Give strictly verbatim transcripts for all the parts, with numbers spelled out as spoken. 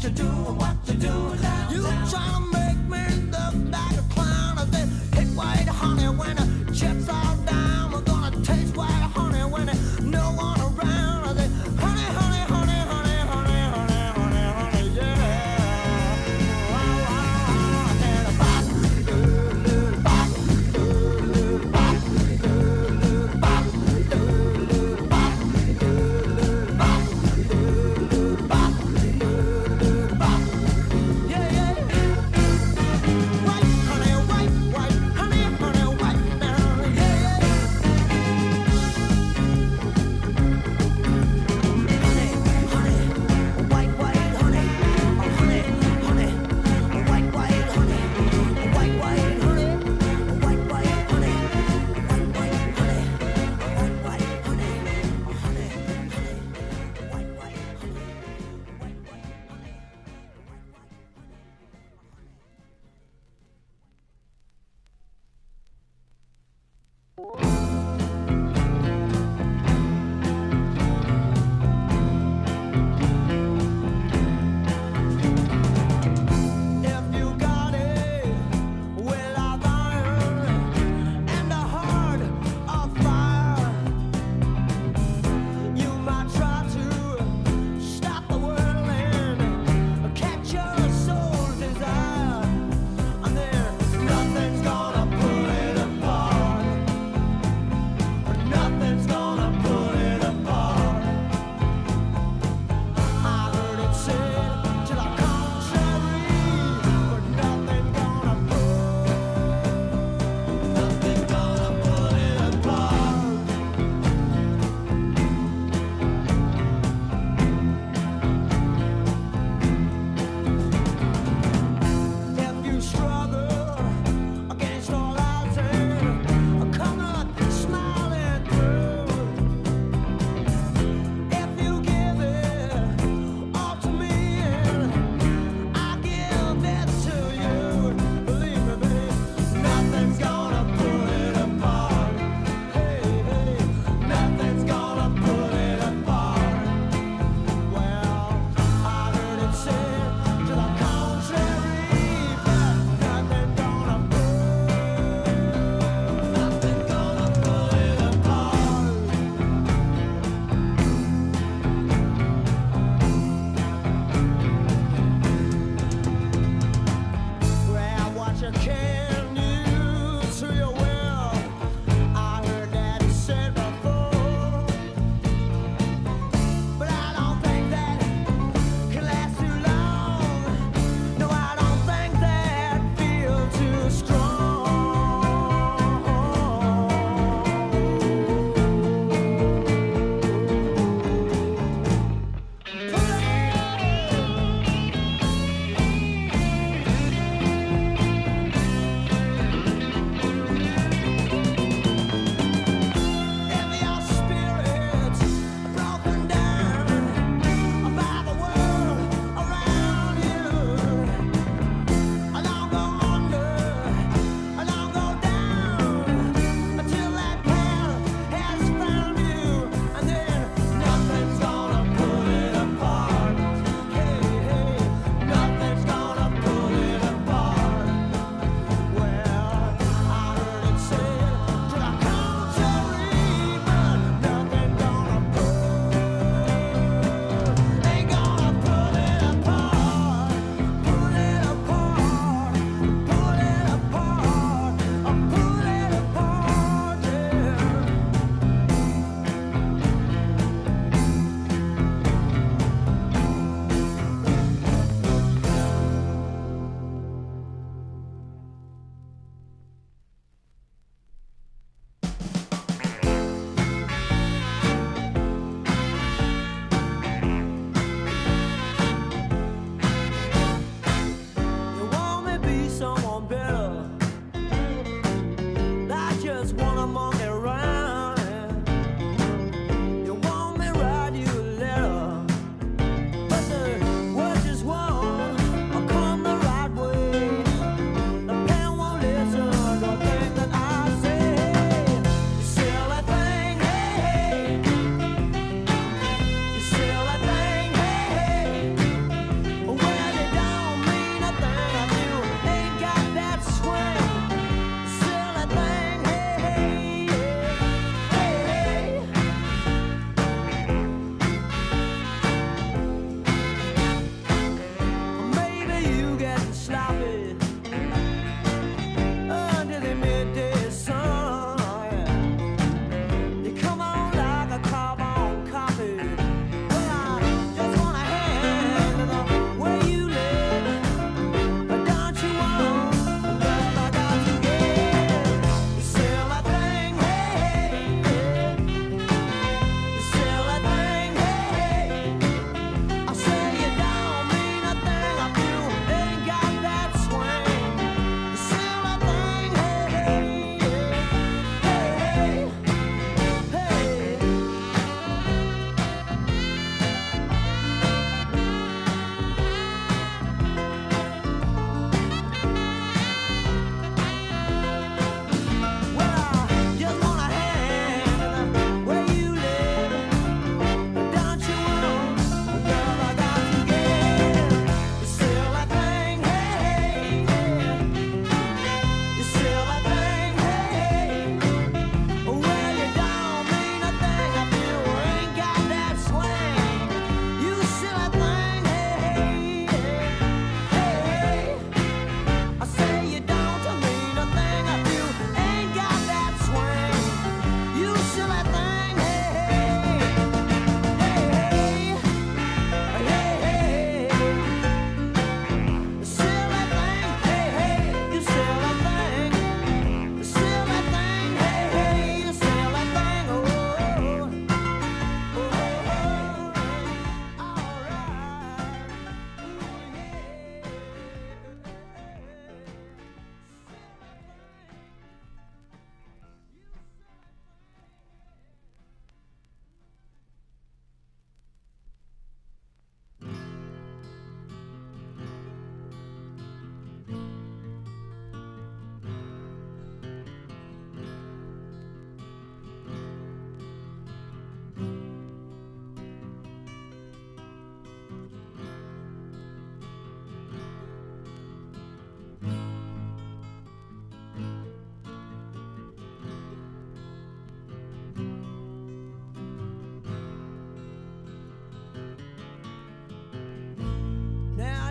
you doing, what you doing down You trying to make me look like a clown. I said, hey, white honey, when the chips all down, we're gonna taste white honey when there's no one around. I said, honey, honey, honey, honey, honey, honey, honey, honey, yeah. Wow, wow, wow. I said, bop, doo, bop, doo, bop, doo, bop, doo, bop, doo, bop, doo, bop, doo, bop. Yeah, yeah. White honey, white, white honey, honey, white now, yeah, yeah.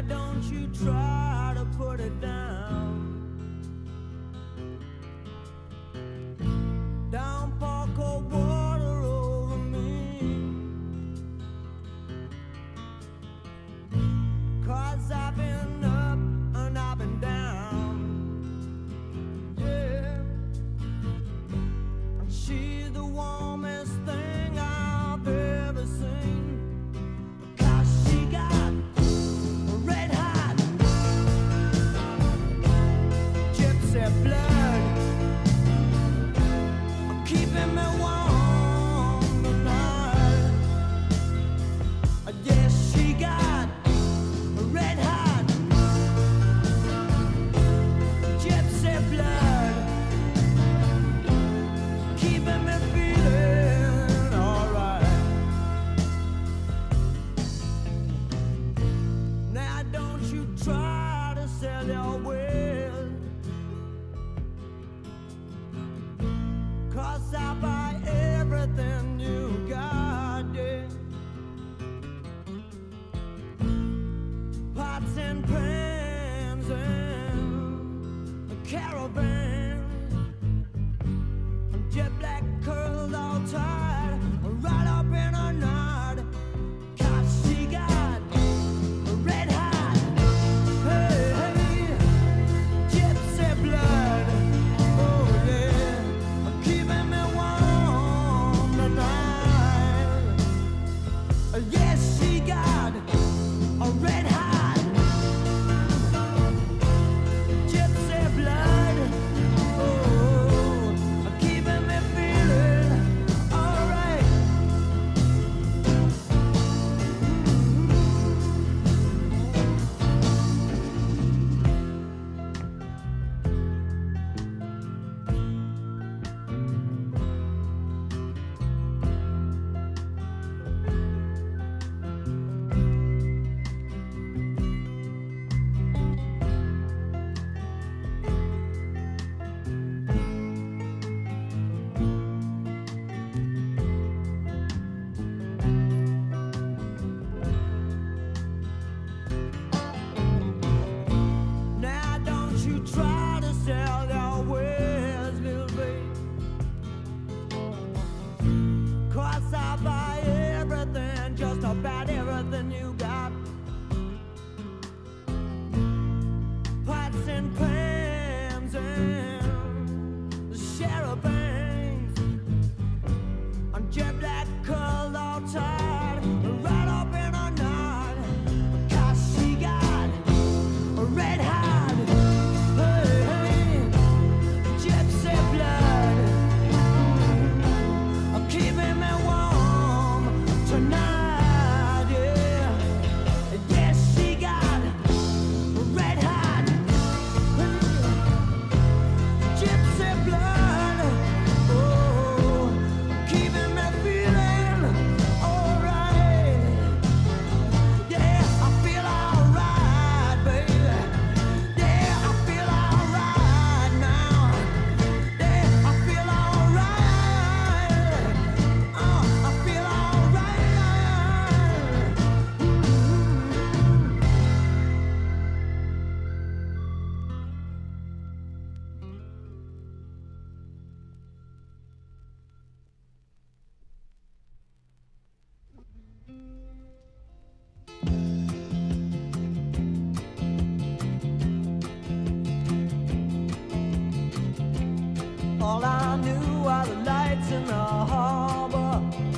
Now don't you try to put it down. Don't pour cold water over me, 'cause I've been up and I've been down. Yeah, she's the warmest thing I've ever seen, 'cause she got red hot gypsy blood, keeping me warm tonight. Yes, she got red hot gypsy blood, keeping me feeling alright. Now don't you try to sell your wares, 'cause I buy everything you got, yeah. Pots and pans and caravans, jet black curls all tied right up in a knot, 'cause she got red hot, hey, hey, gypsy blood. Oh yeah, keeping me warm tonight. Yes, she got a red hot gypsy blood. Oh, keeping me feeling alright. Now don't you try to sell your wares, little babe, 'cause I buy everything, just about everything you got. Pots and pans and charabancs, and jet black curls all tied right up in a knot, 'cause she got a red hot, hey, hey, gypsy blood, keeping me warm tonight, yeah. Yes, she got red hot gypsy blood. Oh, keeping me feeling alright. Yeah, I feel alright, baby. Yeah, I feel alright now. Yeah, I feel alright. Oh, I feel alright. All I knew are the lights in the harbor.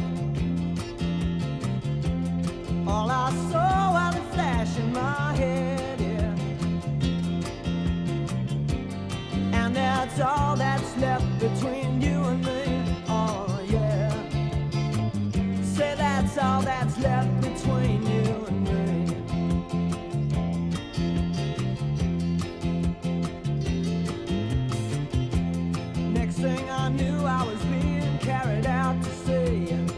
All I saw were the flash in my head, yeah. And that's all that's left between you and me. Oh yeah. Say that's all that's left between you and me. Next thing I knew, I was being carried out to sea.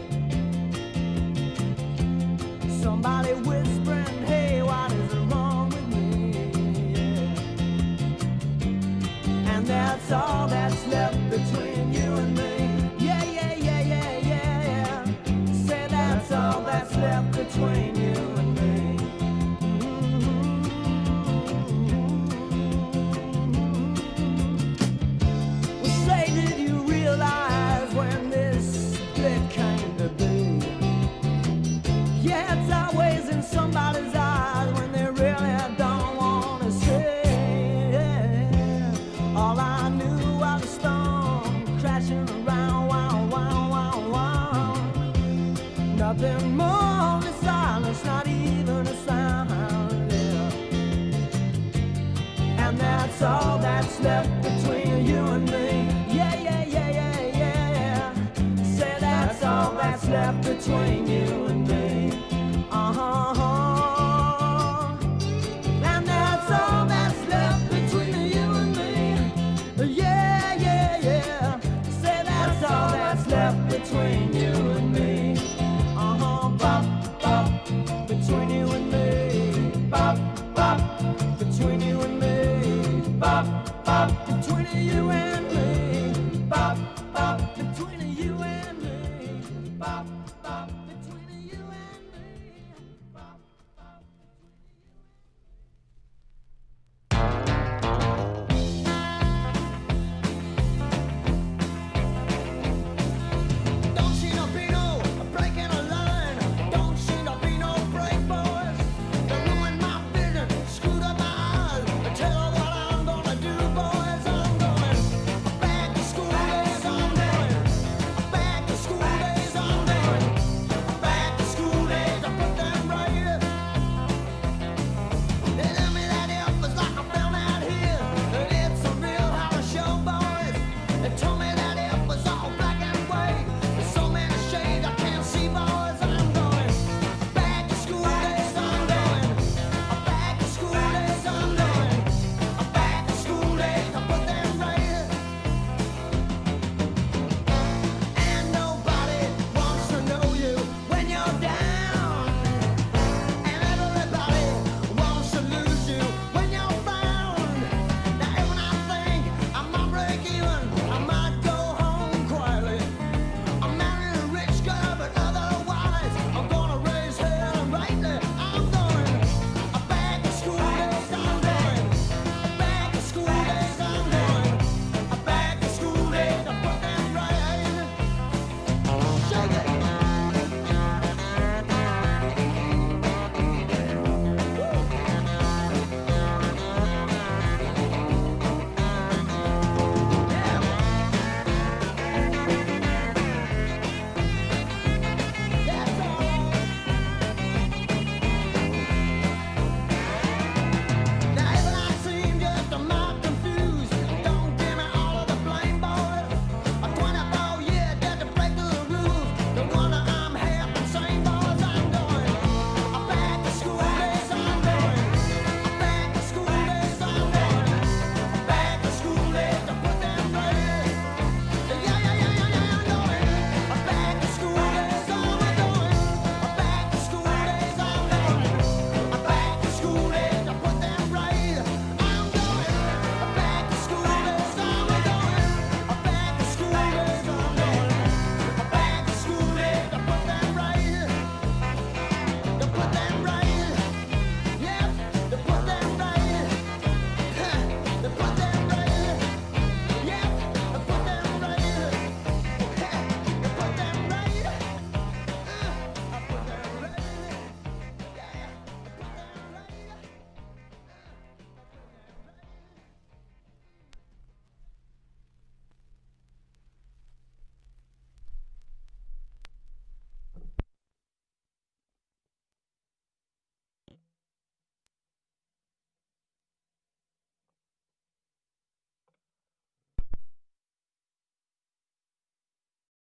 Somebody whispering, hey, what is wrong with me? Yeah. And that's all that's left between you and me. Yeah, yeah, yeah, yeah, yeah, yeah. Say that's all that's left between you and me. Mm-hmm. nothing more, only silence, not even a sound, yeah. And that's all that's left between you and me. Yeah, yeah, yeah, yeah, yeah, yeah. Say that's all that's left between you